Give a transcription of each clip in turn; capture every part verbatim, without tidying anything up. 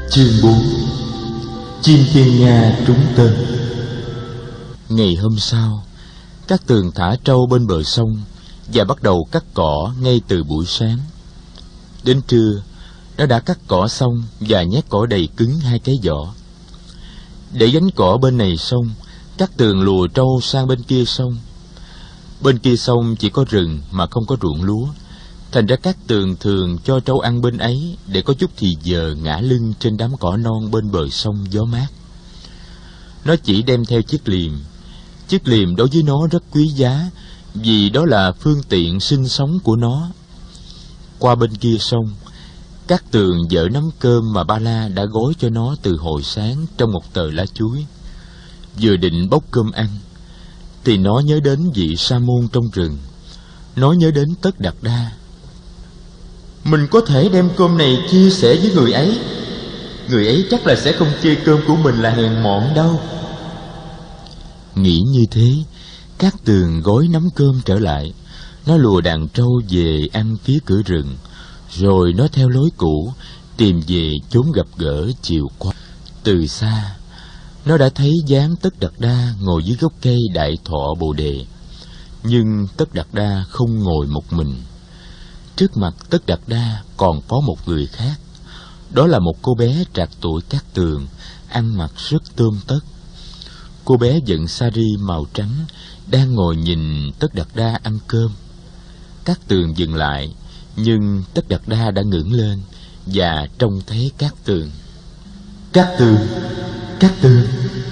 Chương bốn. Chim thiên nga trúng tên. Ngày hôm sau, Cát Tường thả trâu bên bờ sông và bắt đầu cắt cỏ ngay từ buổi sáng. Đến trưa, nó đã cắt cỏ xong và nhét cỏ đầy cứng hai cái giỏ. Để gánh cỏ bên này sông, Cát Tường lùa trâu sang bên kia sông. Bên kia sông chỉ có rừng mà không có ruộng lúa, thành ra Cát Tường thường cho trâu ăn bên ấy để có chút thì giờ ngả lưng trên đám cỏ non bên bờ sông gió mát. Nó chỉ đem theo chiếc liềm. Chiếc liềm đối với nó rất quý giá, vì đó là phương tiện sinh sống của nó. Qua bên kia sông, Cát Tường dỡ nắm cơm mà Ba La đã gói cho nó từ hồi sáng trong một tờ lá chuối. Vừa định bốc cơm ăn, thì nó nhớ đến vị sa môn trong rừng. Nó nhớ đến Tất Đạt Đa. Mình có thể đem cơm này chia sẻ với người ấy. Người ấy chắc là sẽ không chê cơm của mình là hèn mọn đâu. Nghĩ như thế, Cát Tường gói nắm cơm trở lại. Nó lùa đàn trâu về ăn phía cửa rừng, rồi nó theo lối cũ tìm về chốn gặp gỡ chiều qua. Từ xa, nó đã thấy dáng Tất Đạt Đa ngồi dưới gốc cây đại thọ bồ đề. Nhưng Tất Đạt Đa không ngồi một mình. Trước mặt Tất Đạt Đa còn có một người khác. Đó là một cô bé trạc tuổi Cát Tường, ăn mặc rất tươm tất. Cô bé vận sari màu trắng, đang ngồi nhìn Tất Đạt Đa ăn cơm. Cát Tường dừng lại, nhưng Tất Đạt Đa đã ngẩng lên và trông thấy Cát Tường. Cát Tường, Cát Tường.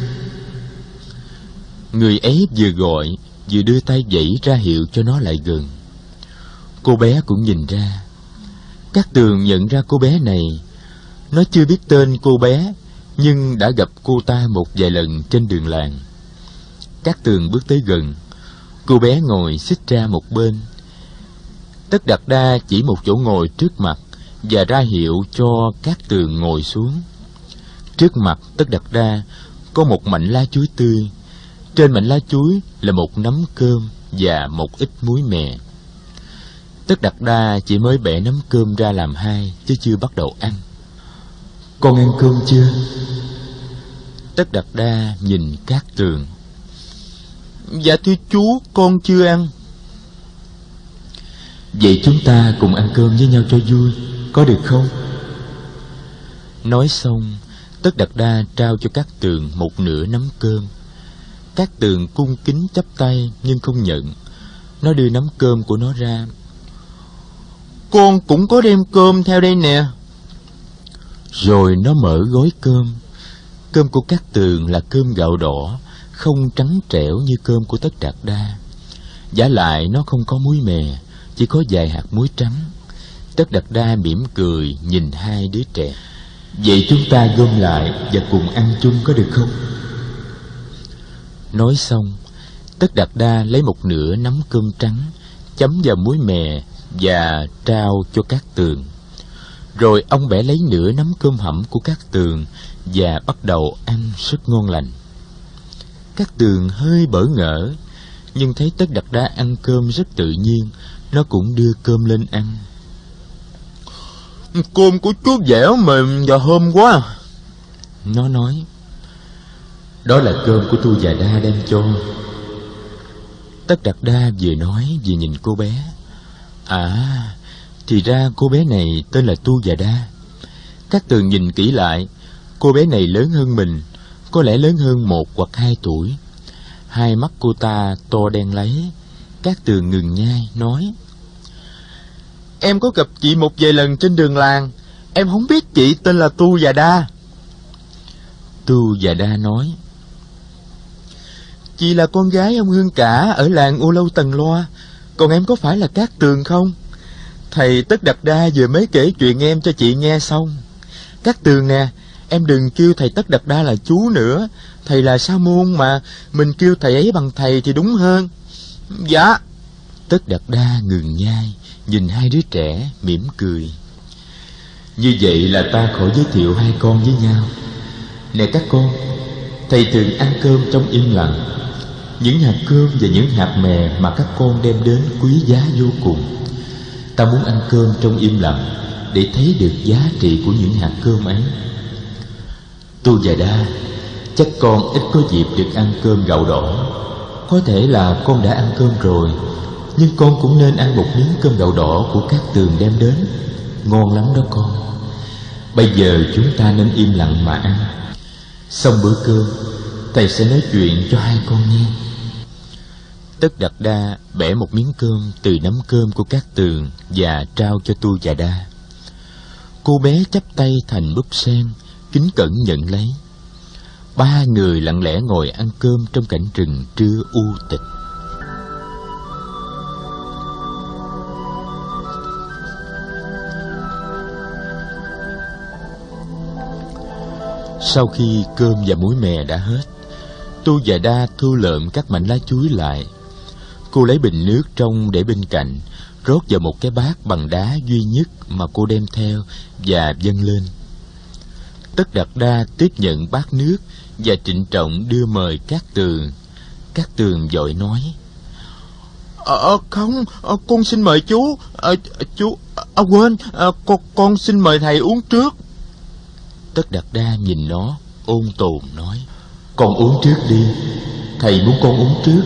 Người ấy vừa gọi, vừa đưa tay vẫy ra hiệu cho nó lại gần. Cô bé cũng nhìn ra. Cát Tường nhận ra cô bé này. Nó chưa biết tên cô bé, nhưng đã gặp cô ta một vài lần trên đường làng. Cát Tường bước tới gần. Cô bé ngồi xích ra một bên. Tất Đạt Đa chỉ một chỗ ngồi trước mặt và ra hiệu cho Cát Tường ngồi xuống. Trước mặt Tất Đạt Đa có một mảnh lá chuối tươi. Trên mảnh lá chuối là một nắm cơm và một ít muối mè. Tất Đạt Đa chỉ mới bẻ nắm cơm ra làm hai, chứ chưa bắt đầu ăn. Con ăn cơm chưa? Tất Đạt Đa nhìn Cát Tường. Dạ thưa chú, con chưa ăn. Vậy chúng ta cùng ăn cơm với nhau cho vui, có được không? Nói xong, Tất Đạt Đa trao cho Cát Tường một nửa nắm cơm. Cát Tường cung kính chắp tay nhưng không nhận. Nó đưa nắm cơm của nó ra. Con cũng có đem cơm theo đây nè. Rồi nó mở gói cơm. Cơm của Cát Tường là cơm gạo đỏ, không trắng trẻo như cơm của Tất Đạt Đa. Vả lại nó không có muối mè, chỉ có vài hạt muối trắng. Tất Đạt Đa mỉm cười nhìn hai đứa trẻ. Vậy chúng ta gom lại và cùng ăn chung có được không? Nói xong, Tất Đạt Đa lấy một nửa nắm cơm trắng, chấm vào muối mè và trao cho Cát Tường. Rồi ông bẻ lấy nửa nắm cơm hẩm của Cát Tường và bắt đầu ăn rất ngon lành. Cát Tường hơi bỡ ngỡ, nhưng thấy Tất Đạt Đa ăn cơm rất tự nhiên, nó cũng đưa cơm lên ăn. Cơm của chú dẻo mềm và thơm quá. Nó nói. Đó là cơm của Tu Già Đa đem cho. Tất Đạt Đa vừa nói vừa nhìn cô bé. À, thì ra cô bé này tên là Tu Già Đa. Cát Tường nhìn kỹ lại, cô bé này lớn hơn mình, có lẽ lớn hơn một hoặc hai tuổi. Hai mắt cô ta to đen láy. Cát Tường ngừng nhai, nói. Em có gặp chị một vài lần trên đường làng. Em không biết chị tên là Tu Già Đa. Tu Già Đa nói. Chị là con gái ông Hương Cả ở làng U Lâu Tần Loa. Còn em có phải là Cát Tường không? Thầy Tất Đạt Đa vừa mới kể chuyện em cho chị nghe xong. Cát Tường nè, em đừng kêu thầy Tất Đạt Đa là chú nữa. Thầy là sa môn mà, mình kêu thầy ấy bằng thầy thì đúng hơn. Dạ. Tất Đạt Đa ngừng nhai, nhìn hai đứa trẻ, mỉm cười. Như vậy là ta khỏi giới thiệu hai con với nhau. Nè các con, thầy thường ăn cơm trong im lặng. Những hạt cơm và những hạt mè mà các con đem đến quý giá vô cùng. Ta muốn ăn cơm trong im lặng để thấy được giá trị của những hạt cơm ấy. Tu Già Đa, chắc con ít có dịp được ăn cơm gạo đỏ. Có thể là con đã ăn cơm rồi, nhưng con cũng nên ăn một miếng cơm gạo đỏ của Cát Tường đem đến. Ngon lắm đó con. Bây giờ chúng ta nên im lặng mà ăn. Xong bữa cơm, thầy sẽ nói chuyện cho hai con nghe. Tất Đạt Đa bẻ một miếng cơm từ nắm cơm của Cát Tường và trao cho Tu Già Đa. Cô bé chắp tay thành búp sen, kính cẩn nhận lấy. Ba người lặng lẽ ngồi ăn cơm trong cảnh rừng trưa u tịch. Sau khi cơm và muối mè đã hết, Tu Già Đa thu lượm các mảnh lá chuối lại. Cô lấy bình nước trong để bên cạnh, rót vào một cái bát bằng đá duy nhất mà cô đem theo và dâng lên. Tất Đạt Đa tiếp nhận bát nước và trịnh trọng đưa mời Cát Tường. Cát Tường vội nói: Ờ không, à, con xin mời chú. À, chú, à, quên, à, con con xin mời thầy uống trước. Tất Đạt Đa nhìn nó ôn tồn nói: Con uống trước đi, thầy muốn con uống trước.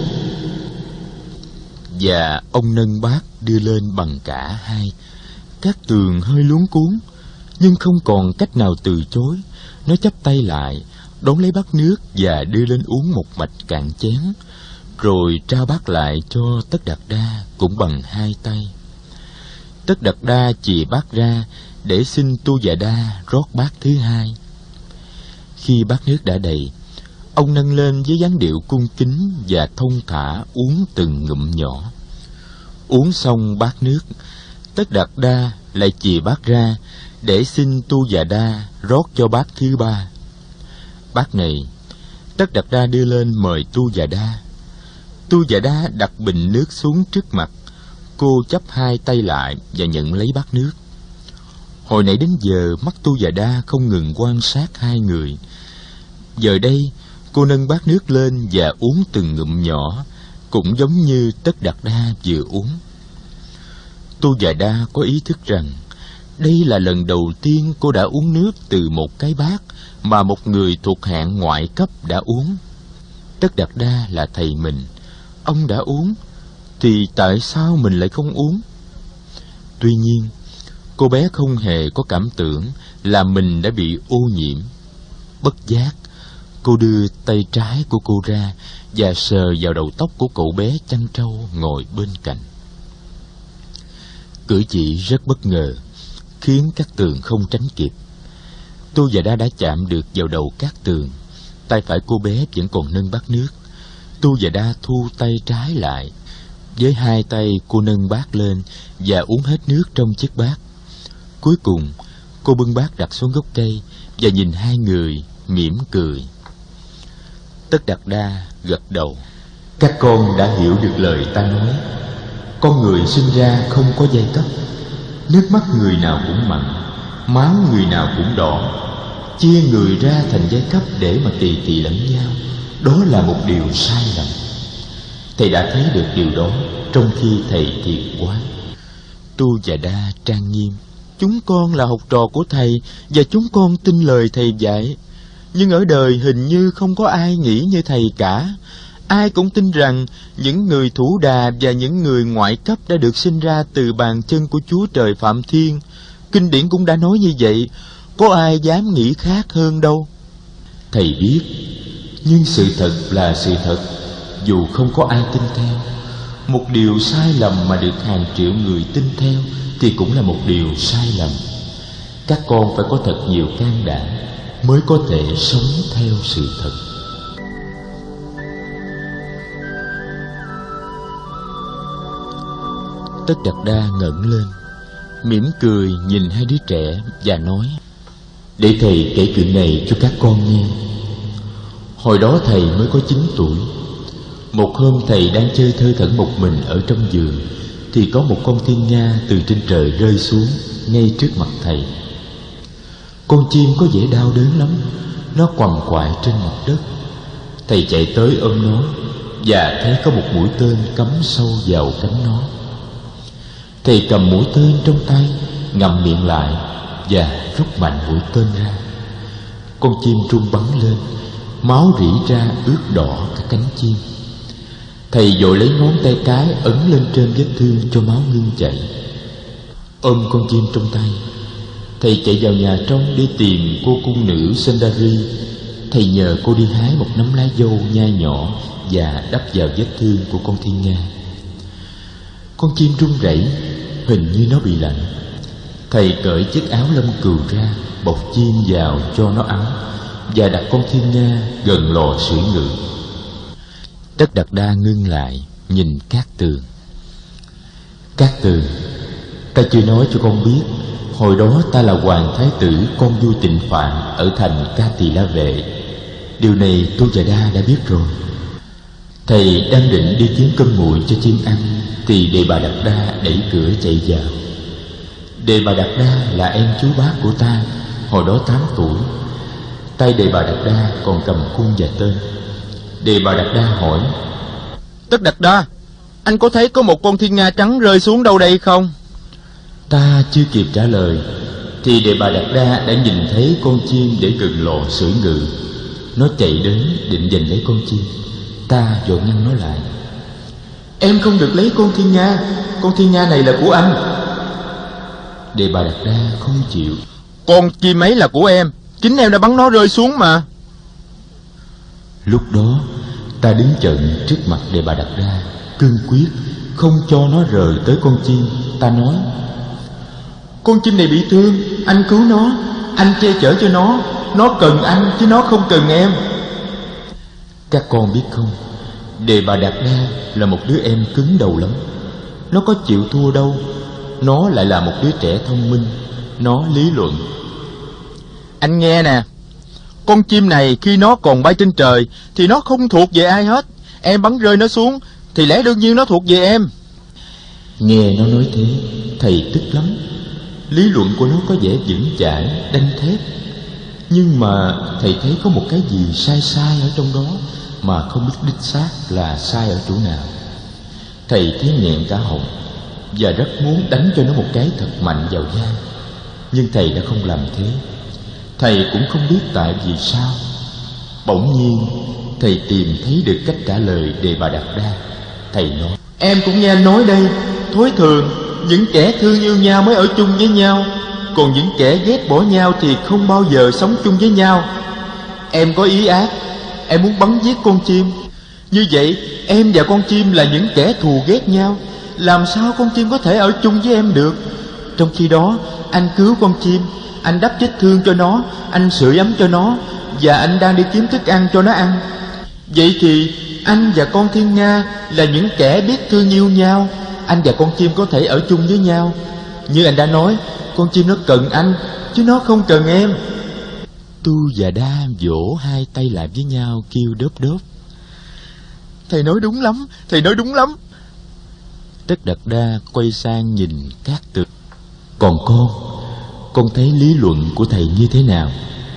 Và ông nâng bát đưa lên bằng cả hai. Cát Tường hơi luống cuống, nhưng không còn cách nào từ chối. Nó chắp tay lại, đón lấy bát nước và đưa lên uống một mạch cạn chén, rồi trao bát lại cho Tất Đạt Đa cũng bằng hai tay. Tất Đạt Đa chìa bát ra để xin Tu Già Đa rót bát thứ hai. Khi bát nước đã đầy, ông nâng lên với dáng điệu cung kính và thông thả uống từng ngụm nhỏ. Uống xong bát nước, Tất Đạt Đa lại chìa bát ra để xin Tu Già Đa rót cho bát thứ ba. Bát này, Tất Đạt Đa đưa lên mời Tu Già Đa. Tu Già Đa đặt bình nước xuống trước mặt. Cô chắp hai tay lại và nhận lấy bát nước. Hồi nãy đến giờ mắt Tu Già Đa không ngừng quan sát hai người. Giờ đây cô nâng bát nước lên và uống từng ngụm nhỏ, cũng giống như Tất Đạt Đa vừa uống. Tu Già Đa có ý thức rằng đây là lần đầu tiên cô đã uống nước từ một cái bát mà một người thuộc hạng ngoại cấp đã uống. Tất Đạt Đa là thầy mình, ông đã uống, thì tại sao mình lại không uống? Tuy nhiên, cô bé không hề có cảm tưởng là mình đã bị ô nhiễm. Bất giác, cô đưa tay trái của cô ra và sờ vào đầu tóc của cậu bé chăn trâu ngồi bên cạnh. Cử chỉ rất bất ngờ, khiến Cát Tường không tránh kịp. Tu Già Đa đã chạm được vào đầu Cát Tường. Tay phải cô bé vẫn còn nâng bát nước. Tu Già Đa thu tay trái lại. Với hai tay cô nâng bát lên và uống hết nước trong chiếc bát. Cuối cùng, cô bưng bát đặt xuống gốc cây và nhìn hai người mỉm cười. Tất Đạt Đa gật đầu. Các con đã hiểu được lời ta nói. Con người sinh ra không có giai cấp. Nước mắt người nào cũng mặn, máu người nào cũng đỏ. Chia người ra thành giai cấp để mà tì tì lẫn nhau, đó là một điều sai lầm. Thầy đã thấy được điều đó trong khi thầy thiền quán. Tu Già Đa trang nghiêm: Chúng con là học trò của thầy và chúng con tin lời thầy dạy. Nhưng ở đời hình như không có ai nghĩ như thầy cả. Ai cũng tin rằng những người thủ đà và những người ngoại cấp đã được sinh ra từ bàn chân của Chúa Trời Phạm Thiên. Kinh điển cũng đã nói như vậy, có ai dám nghĩ khác hơn đâu. Thầy biết, nhưng sự thật là sự thật, dù không có ai tin theo. Một điều sai lầm mà được hàng triệu người tin theo thì cũng là một điều sai lầm. Các con phải có thật nhiều can đảm mới có thể sống theo sự thật. Tất Đạt Đa ngẩng lên, mỉm cười nhìn hai đứa trẻ và nói: Để thầy kể chuyện này cho các con nghe. Hồi đó thầy mới có chín tuổi. Một hôm thầy đang chơi thơ thẩn một mình ở trong vườn, thì có một con thiên nga từ trên trời rơi xuống ngay trước mặt thầy. Con chim có vẻ đau đớn lắm, nó quằn quại trên mặt đất. Thầy chạy tới ôm nó và thấy có một mũi tên cắm sâu vào cánh nó. Thầy cầm mũi tên trong tay, ngậm miệng lại và rút mạnh mũi tên ra. Con chim rung bắn lên, máu rỉ ra ướt đỏ các cánh chim. Thầy vội lấy ngón tay cái ấn lên trên vết thương cho máu ngưng chảy. Ôm con chim trong tay, thầy chạy vào nhà trong để tìm cô cung nữ Sundari. Thầy nhờ cô đi hái một nắm lá dâu nhai nhỏ và đắp vào vết thương của con thiên nga. Con chim run rẩy, hình như nó bị lạnh. Thầy cởi chiếc áo lông cừu ra, bọc chim vào cho nó ấm và đặt con thiên nga gần lò sưởi ngự. Tất Đạt Đa ngưng lại nhìn Cát Tường. Cát Tường, ta chưa nói cho con biết, hồi đó ta là hoàng thái tử con vua Tịnh Phạn ở thành Ca Tỳ La Vệ. Điều này tôi và Đa đã biết rồi. Thầy đang định đi kiếm cơm nguội cho chim ăn thì Đề Bà Đạt Đa đẩy cửa chạy vào. Đề Bà Đạt Đa là em chú bác của ta, hồi đó tám tuổi. Tay Đề Bà Đạt Đa còn cầm cung và tên. Đề Bà Đạt Đa hỏi: Tất Đạt Đa, anh có thấy có một con thiên nga trắng rơi xuống đâu đây không? Ta chưa kịp trả lời thì Đề Bà Đạt Đa đã nhìn thấy con chim để gần lò sưởi ngự. Nó chạy đến định giành lấy con chim. Ta vội ngăn nó lại. Em không được lấy con thiên nga, con thiên nga này là của anh. Đề Bà Đạt Đa không chịu. Con chim ấy là của em, chính em đã bắn nó rơi xuống mà. Lúc đó ta đứng chận trước mặt Đề Bà Đạt Đa, cương quyết không cho nó rời tới con chim. Ta nói: Con chim này bị thương, anh cứu nó, anh che chở cho nó. Nó cần anh chứ nó không cần em. Các con biết không, Đề Bà Đạt Đa là một đứa em cứng đầu lắm. Nó có chịu thua đâu. Nó lại là một đứa trẻ thông minh. Nó lý luận. Anh nghe nè, con chim này khi nó còn bay trên trời thì nó không thuộc về ai hết. Em bắn rơi nó xuống thì lẽ đương nhiên nó thuộc về em. Nghe nó nói thế, thầy tức lắm. Lý luận của nó có vẻ vững chãi, đanh thép. Nhưng mà thầy thấy có một cái gì sai sai ở trong đó mà không biết đích xác là sai ở chỗ nào. Thầy thấy nghẹn cả họng và rất muốn đánh cho nó một cái thật mạnh vào vai. Nhưng thầy đã không làm thế. Thầy cũng không biết tại vì sao. Bỗng nhiên thầy tìm thấy được cách trả lời Đề Bà Đạt Đa. Thầy nói: Em cũng nghe nói đây, thói thường những kẻ thương yêu nhau mới ở chung với nhau, còn những kẻ ghét bỏ nhau thì không bao giờ sống chung với nhau. Em có ý ác, em muốn bắn giết con chim. Như vậy em và con chim là những kẻ thù ghét nhau. Làm sao con chim có thể ở chung với em được? Trong khi đó anh cứu con chim, anh đắp vết thương cho nó, anh sưởi ấm cho nó, và anh đang đi kiếm thức ăn cho nó ăn. Vậy thì anh và con thiên nga là những kẻ biết thương yêu nhau. Anh và con chim có thể ở chung với nhau. Như anh đã nói, con chim nó cần anh chứ nó không cần em. Tu và Đa vỗ hai tay lại với nhau kêu đớp đớp. Thầy nói đúng lắm, thầy nói đúng lắm. Tất Đạt Đa quay sang nhìn Cát Tường. Còn con, con thấy lý luận của thầy như thế nào?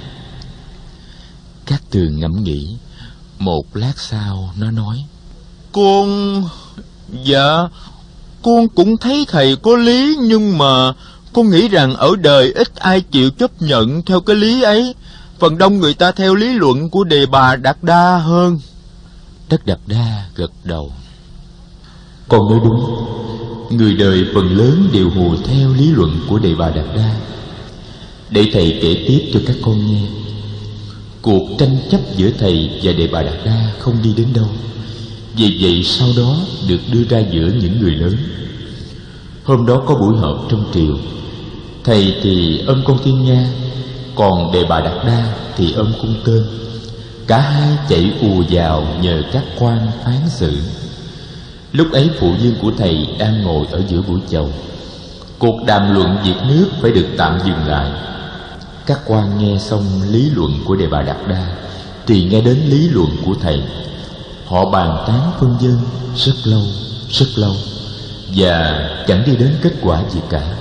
Cát Tường ngẫm nghĩ. Một lát sau nó nói: Con... Dạ, con cũng thấy thầy có lý. Nhưng mà con nghĩ rằng ở đời ít ai chịu chấp nhận theo cái lý ấy. Phần đông người ta theo lý luận của Đề Bà Đạt Đa hơn. Tất Đạt Đa gật đầu. Con nói đúng. Người đời phần lớn đều hùa theo lý luận của Đề Bà Đạt Đa. Để thầy kể tiếp cho các con nghe. Cuộc tranh chấp giữa thầy và Đề Bà Đạt Đa không đi đến đâu. Vì vậy sau đó được đưa ra giữa những người lớn. Hôm đó có buổi họp trong triều. Thầy thì ôm con thiên nga, còn Đề Bà Đạt Đa thì ôm cung tên. Cả hai chạy ùa vào nhờ các quan phán xử. Lúc ấy phụ vương của thầy đang ngồi ở giữa buổi chầu. Cuộc đàm luận việc nước phải được tạm dừng lại. Các quan nghe xong lý luận của Đề Bà Đạt Đa thì nghe đến lý luận của thầy. Họ bàn tán phân vân rất lâu, rất lâu, và chẳng đi đến kết quả gì cả.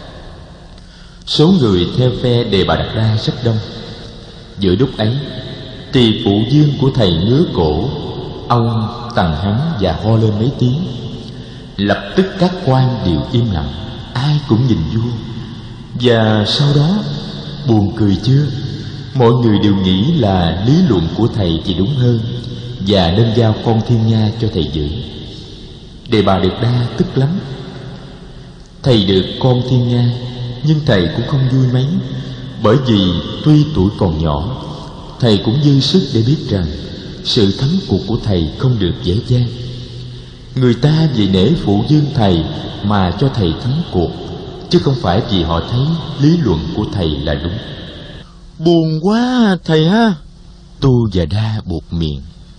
Số người theo phe Đề Bà Đạt Đa rất đông. Giữa lúc ấy thì phụ vương của thầy ngứa cổ, ông tằng hắn và ho lên mấy tiếng. Lập tức các quan đều im lặng, ai cũng nhìn vua. Và sau đó, buồn cười chưa, Mọi người đều nghĩ là lý luận của thầy thì đúng hơn, và nên giao con Thiên Nga cho thầy giữ. Đề Bà Đực Đa tức lắm. Thầy được con Thiên Nga, nhưng thầy cũng không vui mấy, bởi vì tuy tuổi còn nhỏ, thầy cũng dư sức để biết rằng sự thắng cuộc của thầy không được dễ dàng. Người ta vì nể phụ dương thầy mà cho thầy thắng cuộc, chứ không phải vì họ thấy lý luận của thầy là đúng. Buồn quá thầy ha. Tu và Đa buột miệng.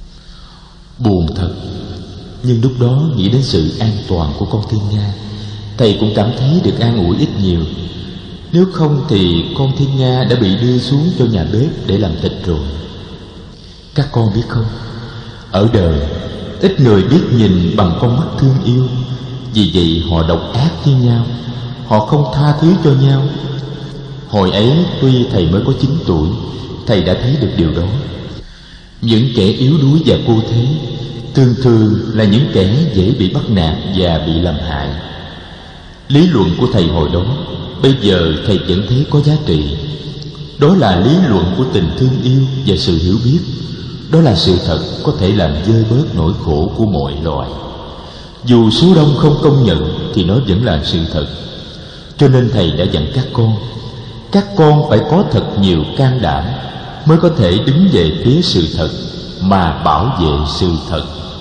Buồn thật, nhưng lúc đó nghĩ đến sự an toàn của con Thiên Nga, thầy cũng cảm thấy được an ủi ít nhiều. Nếu không thì con Thiên Nga đã bị đưa xuống cho nhà bếp để làm thịt rồi. Các con biết không, ở đời ít người biết nhìn bằng con mắt thương yêu. Vì vậy họ độc ác với nhau, họ không tha thứ cho nhau. Hồi ấy tuy thầy mới có chín tuổi, thầy đã thấy được điều đó. Những kẻ yếu đuối và cô thế thường thường là những kẻ dễ bị bắt nạt và bị làm hại. Lý luận của thầy hồi đó, bây giờ thầy vẫn thấy có giá trị. Đó là lý luận của tình thương yêu và sự hiểu biết. Đó là sự thật có thể làm vơi bớt nỗi khổ của mọi loài. Dù số đông không công nhận thì nó vẫn là sự thật. Cho nên thầy đã dặn các con, các con phải có thật nhiều can đảm mới có thể đứng về phía sự thật mà bảo vệ sự thật.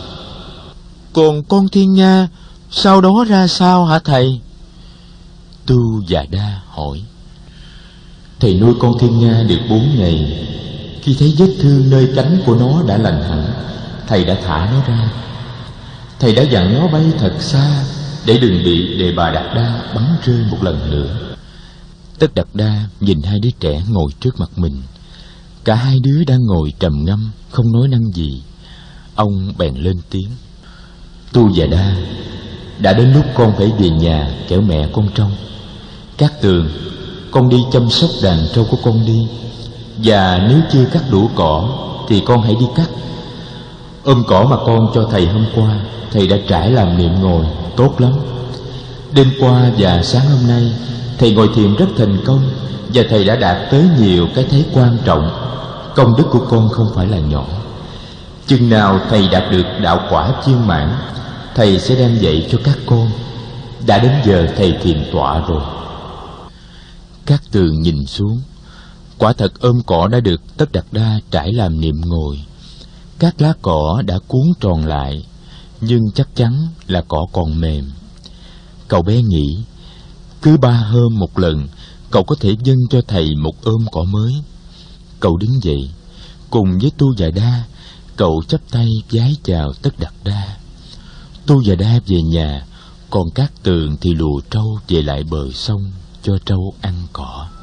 Còn con Thiên Nga sau đó ra sao hả thầy? Tu và Đa hỏi. Thầy nuôi con Thiên Nga được bốn ngày. Khi thấy vết thương nơi cánh của nó đã lành hẳn, thầy đã thả nó ra. Thầy đã dặn nó bay thật xa để đừng bị Đề Bà Đạt Đa bắn rơi một lần nữa. Tất Đạt Đa nhìn hai đứa trẻ ngồi trước mặt mình. Cả hai đứa đang ngồi trầm ngâm, không nói năng gì. Ông bèn lên tiếng. Tu và Đa, đã đến lúc con phải về nhà kẻo mẹ con trông. Cát Tường, con đi chăm sóc đàn trâu của con đi. Và nếu chưa cắt đủ cỏ thì con hãy đi cắt. Ôm cỏ mà con cho thầy hôm qua, thầy đã trải làm niệm ngồi tốt lắm. Đêm qua và sáng hôm nay, thầy ngồi thiền rất thành công, và thầy đã đạt tới nhiều cái thấy quan trọng. Công đức của con không phải là nhỏ. Chừng nào thầy đạt được đạo quả viên mãn, thầy sẽ đem dạy cho các con. Đã đến giờ thầy thiền tọa rồi. Cát Tường nhìn xuống. Quả thật ôm cỏ đã được Tất Đạt Đa trải làm niệm ngồi. Các lá cỏ đã cuốn tròn lại, nhưng chắc chắn là cỏ còn mềm. Cậu bé nghĩ, cứ ba hôm một lần, cậu có thể dâng cho thầy một ôm cỏ mới. Cậu đứng dậy, cùng với Tu và Đa, cậu chắp tay vái chào Tất Đạt Đa. Tu và Đa về nhà, còn Cát Tường thì lùa trâu về lại bờ sông cho trâu ăn cỏ.